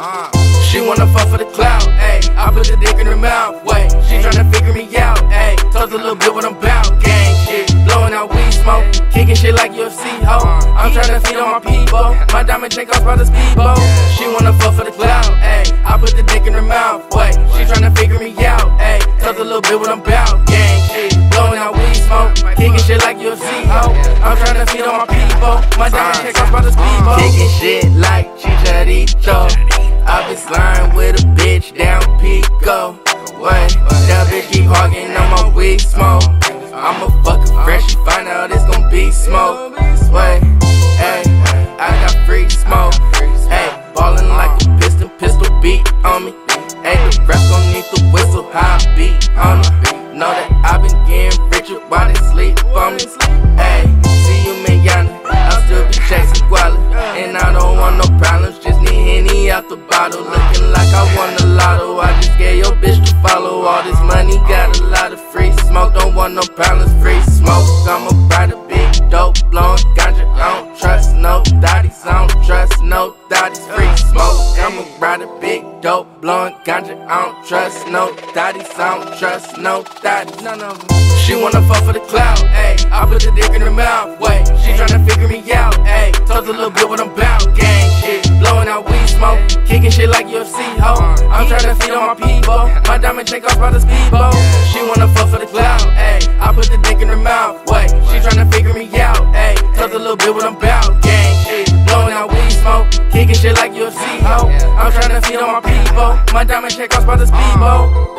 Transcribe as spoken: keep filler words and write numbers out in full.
Uh, she wanna fuck for the clout, ayy. I put the dick in her mouth, wait. She tryna figure me out, ayy. Talk a little bit what I'm bout, gang shit. Blowing out weed smoke, kicking shit like U F C, ho. I'm tryna feed on my people. My diamond check off by the speedboat. She wanna fuck for the clout, ayy. I put the dick in her mouth, wait. She tryna figure me out, ayy. Talk a little bit what I'm bout, gang shit. Blowing out weed smoke, kicking shit like U F C, ho. I'm tryna feed on my people. My diamond check off by the speedboat. Kicking shit like Chicharito. I been sliding with a bitch down Pico. Wait, that bitch keep hogging on my weed smoke. I'ma fuck her fresh, she find out it's gon' be smoke. Wait, ayy, I got free smoke. Ayy, ballin' like a piston, pistol beat on me. Ayy, the rest gon' need the whistle, how I beat on me. Know that I been getting richer while they sleep on me. Ayy, see you manana, I'll still be chasing guala. And I don't want no problems, just need Henny out the bottle. Looking like I won the lotto, I just gave your bitch to follow. All this money, got a lot of free smoke. Don't want no problems, free smoke. I'ma ride a big dope, blowing ganja. I don't trust no daddies, I don't trust no daddies. Free smoke. I'ma ride a big dope, blowing ganja. I don't trust no daddies, I don't trust no daddies. None of them. She wanna fuck for the clout, ayy. I put the dick in her mouth, wait. She tryna figure me out, ayy. Talk a little bit what I'm bout, gang shit. Blowing out weed smoke, kicking shit like U F C, ho. I'm tryna feed on my people. My diamond check off by the speedboat. She wanna fuck for the clout, ayy. I put the dick in her mouth, wait. She tryna figure me out, ayy. Talk a little bit what I'm bout, gang shit. Blowing out weed smoke, kicking shit like U F C, ho. I'm tryna feed on my people. My diamond check off by the speedboat.